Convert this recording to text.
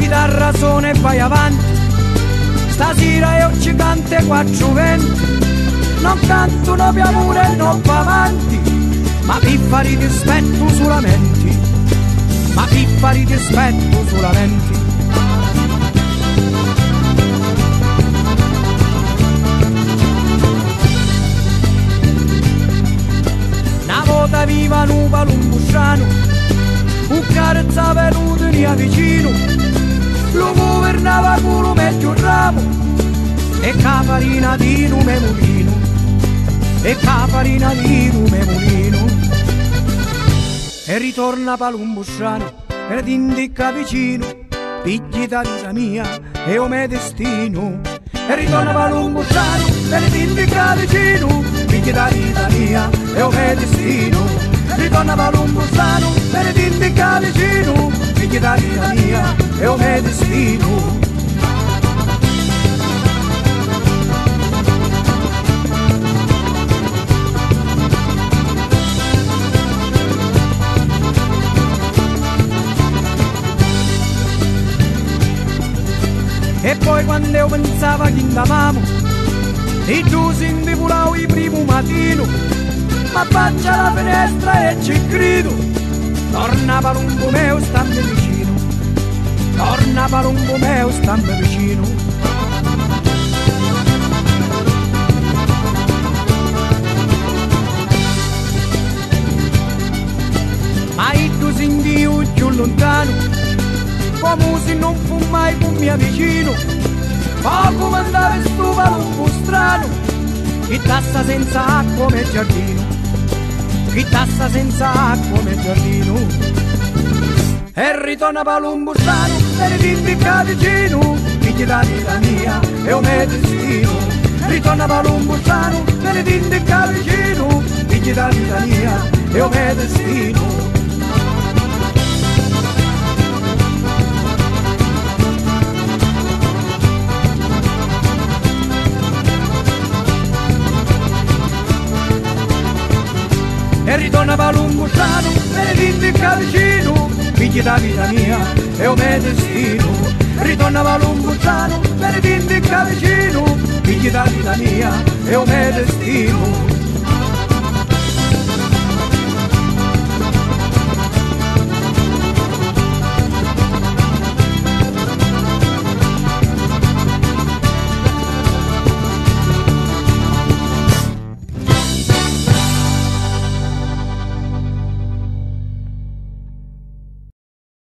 chitarra suona e vai avanti, stasera io ci canto quattro venti, non canto no per amore no per avanti, ma pippa di dispetto solamente, ma pippa di dispetto solamente. Una volta viva un palumbusciano, un carezza venuto via vicino, lo governava con lo meglio ramo, e caparina di lume mulino, e caparina di lume mulino. E ritorna palumbusciano, e ti indica vicino, pigli da vita mia e o me destino. E ritorna palumbusciano, e ti indica vicino, pigli da vita mia e o me destino. Ritorna palumbusciano, e ti indica vicino, pigli da vita mia e o me destino. E poi quando io pensavo che andavamo, e tu si indivolavo il primo mattino, ma faccia la finestra e ci grido, torna palumbo mio stammi vicino, torna palumbo mio stammi vicino. Ma io tu senti io più lontano, come se non fu mai con mio vicino, ma come andare sto palumbo strano, che tassa senza acqua come giardino, che tassa senza acqua come giardino. E ritorna palumbo strano, e ti impicca vicino, figli da vita mia e o me destino. Ritorna palumbo strano, e ti impicca vicino, figli da vita mia e o me destino. E ritorna palumbusciano, e ti indica vicino, figli da vita mia e o me destino. Ritorna palumbusciano, e ti indica vicino, figli da vita mia e o me destino.